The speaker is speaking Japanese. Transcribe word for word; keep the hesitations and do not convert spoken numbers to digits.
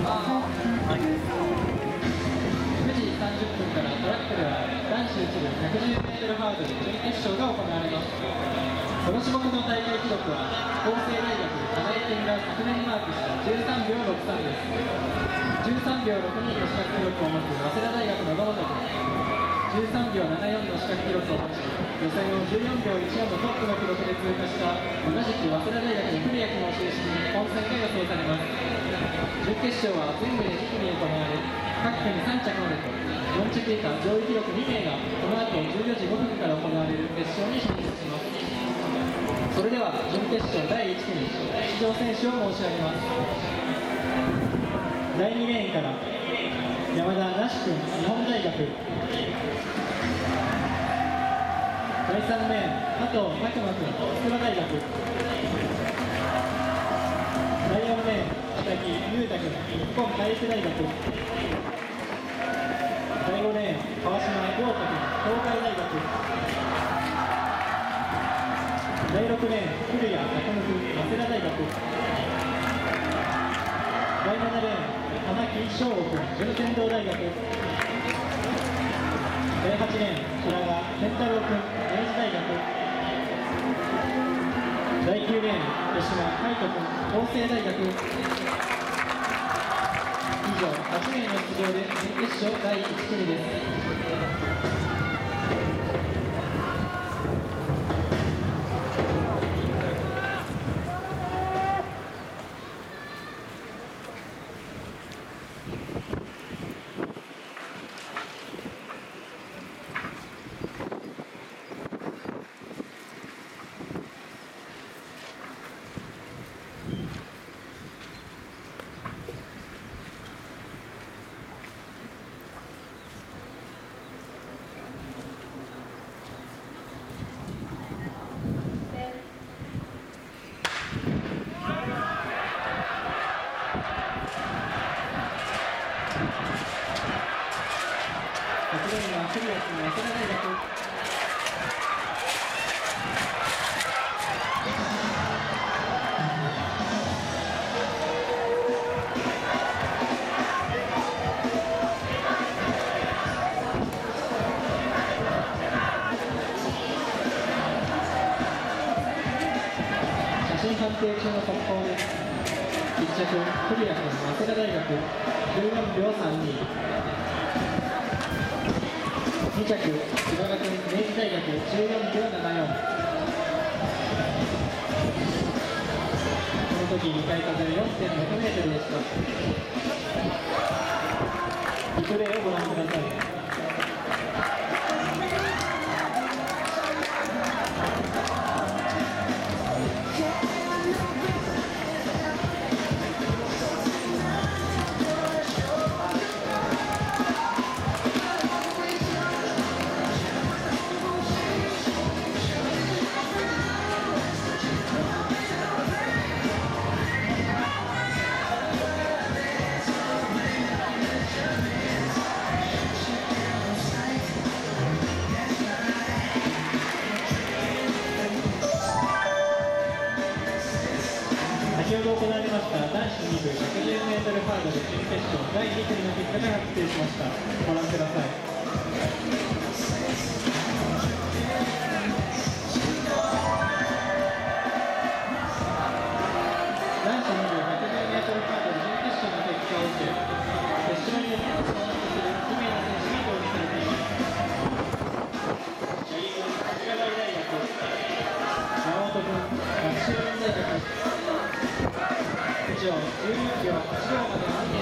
じさんじゅっぷんからトラックでは男子一部 ひゃくじゅうメートル ハードル準決勝が行われます。この種目の大会記録は法政大学金井健が昨年マークしたじゅうさんびょうろくさんです。じゅうさんびょうろくにの視覚記録を持つ早稲田大学の野本君、じゅうさんびょうななよんの視覚記録を持ち、予選をじゅうよんびょういちよんのトップの記録で通過した同じく早稲田大学の古谷君を中心に本戦が予想されます。準決勝は全部でに組行われ、各組さん着までとよん着以下上位記録に名がこの後じゅうよじごふんから行われる決勝に進出します。それでは準決勝だいいち組出場選手を申し上げます。だいにレーンから山田那志君、日本大学。だいさんレーン加藤拓磨君、筑波大学。だいよんレーン北木裕太君、日本体育大学。だいごレーン川島亮太君、東海大学。だいろくレーン古谷拓夢君、早稲田大学。だいななレーン玉木翔吾君、順天堂大学。だいはちレーン平賀健太郎君、明治大学。だいきゅうレーン手島海斗君、法政大学。以上はち名の出場で準決勝だいいち組です。はちレーンは古谷君、早稲田大学。写真判定中の速報です。いっ着古谷君、早稲田大学じゅうよんびょうさんに。に着、岩田君、明治大学じゅうよんびょうななよん。この時、向かい風 よんてんろくメートルでした。リプレイをご覧ください。先ほど行われました男子に部 ひゃくじゅうメートル ハードル準決勝だいに組の結果が確定しました。ご覧ください。男子に部 ひゃくじゅうメートル ハードル準決勝の結果を受け、決勝に出場するに名の選手が表示されています。八木君、筑波大大学。山本君、学習院大学。以上、じゅうよんびょうはちびょうまでの